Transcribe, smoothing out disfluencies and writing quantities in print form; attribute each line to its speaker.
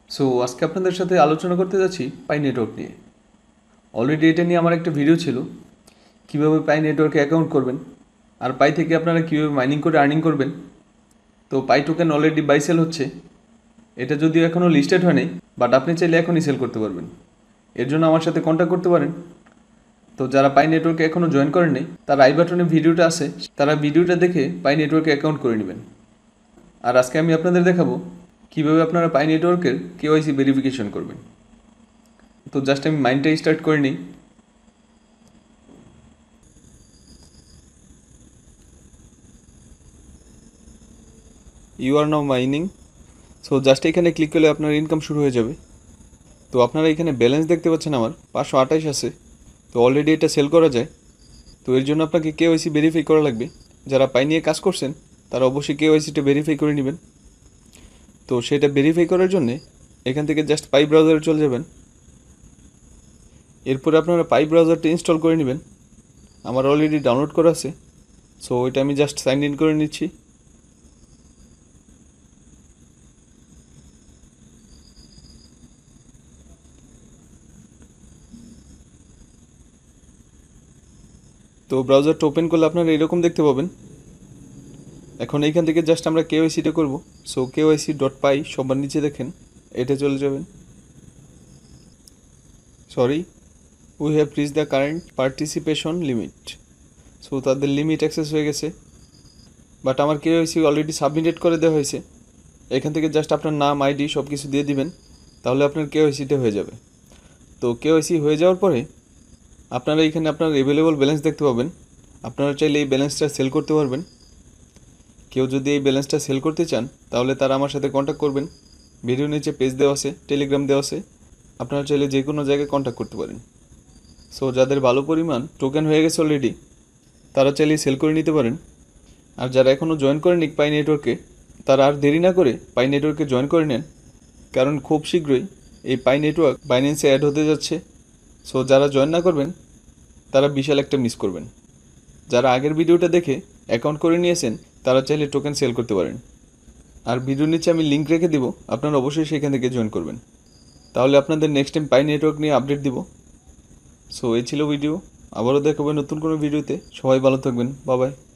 Speaker 1: So আজকে আপনাদের সাথে আলোচনা করতে যাচ্ছি পাই নেটওয়ার্ক নিয়ে। অলরেডি এটা নিয়ে আমার একটা ভিডিও ছিল, কীভাবে পাই নেটওয়ার্কে অ্যাকাউন্ট করবেন আর পাই থেকে আপনারা কীভাবে মাইনিং করে আর্নিং করবেন। তো Pi token already buy sell হচ্ছে, এটা যদিও এখনও লিস্টেড হয় নাই, বাট আপনি চাইলে এখনই সেল করতে পারবেন। এর জন্য আমার সাথে কন্ট্যাক্ট করতে পারেন। তো যারা পাই নেটওয়ার্কে এখনও জয়েন করেন নাই, তার আই বাটনে ভিডিওটা আছে, তারা ভিডিওটা দেখে পাই নেটওয়ার্কে অ্যাকাউন্ট করে নেবেন। আর আজকে আমি আপনাদের দেখাবো কীভাবে আপনারা পাই নেটওয়ার্কের কেওয়াইসি ভেরিফিকেশন করবেন। তো জাস্ট আমি মাইন্ডটা স্টার্ট করে নিই। You are now mining. So just এখানে ক্লিক করলে আপনার ইনকাম শুরু হয়ে যাবে। তো আপনারা এখানে ব্যালেন্স দেখতে পাচ্ছেন আমার 528 আছে। তো অলরেডি এটা সেল করা যায়। তো এর জন্য আপনাকে কেওয়াইসি ভেরিফাই করা লাগবে। যারা পাই নিয়ে কাজ করছেন তারা অবশ্যই কেওয়াইসিটা ভেরিফাই করে নেবেন। তো সেটা ভেরিফাই করার জন্যে এখান থেকে জাস্ট পাই ব্রাউজারে চলে যাবেন। এরপরে আপনারা পাই ব্রাউজারটা ইনস্টল করে নেবেন। আমার অলরেডি ডাউনলোড করা আছে, সো এটা আমি জাস্ট সাইন ইন করে নিচ্ছি। তো ব্রাউজারটা ওপেন করলে আপনারা এরকম দেখতে পাবেন। এখন এইখান থেকে জাস্ট আমরা কেওয়াইসিটা করব। সো KYC.py সবার নিচে দেখেন, এটা চলে যাবেন। Sorry, we have reach the current participation limit. So তাদের লিমিট অ্যাক্সেস হয়ে গেছে, বাট আমার কেওয়াইসি অলরেডি সাবমিটেড করে দেওয়া হয়েছে। এখান থেকে জাস্ট আপনার নাম, আইডি সব কিছু দিয়ে দিবেন, তাহলে আপনার কেওয়াইসিটা হয়ে যাবে। তো কেওয়াইসি হয়ে যাওয়ার পরে আপনারা এখানে আপনার অ্যাভেলেবল ব্যালেন্স দেখতে পাবেন। আপনারা চাইলে এই ব্যালেন্সটা সেল করতে পারবেন। কেউ যদি এই ব্যালেন্সটা সেল করতে চান তাহলে তারা আমার সাথে কন্ট্যাক্ট করবেন। ভিডিও নিচে পেজ দেওয়া আছে, টেলিগ্রাম দেওয়া আছে, আপনারা চাইলে যে কোনো জায়গায় কন্ট্যাক্ট করতে পারেন। সো যাদের ভালো পরিমাণ টোকেন হয়ে গেছে অলরেডি, তারা চাইলে সেল করে নিতে পারেন। আর যারা এখনও জয়েন করেনি পাই নেটওয়ার্কে, তারা আর দেরি না করে পাই নেটওয়ার্কে জয়েন করে নেন, কারণ খুব শীঘ্রই এই পাই নেটওয়ার্ক বাইন্যান্সে অ্যাড হতে যাচ্ছে। সো যারা জয়েন না করবেন তারা বিশাল একটা মিস করবেন। যারা আগের ভিডিওটা দেখে অ্যাকাউন্ট করে নিয়েছেন তারা চাইলে টোকেন সেল করতে পারেন। আর ভিডিওর নিচে আমি লিঙ্ক রেখে দিব, আপনারা অবশ্যই সেখান থেকে জয়েন করবেন, তাহলে আপনাদের নেক্সট টাইম পাই নেটওয়ার্ক নিয়ে আপডেট দিব। সো এই ছিল ভিডিও, আবারও দেখাবো নতুন কোনো ভিডিওতে। সবাই ভালো থাকবেন, বাই বাই।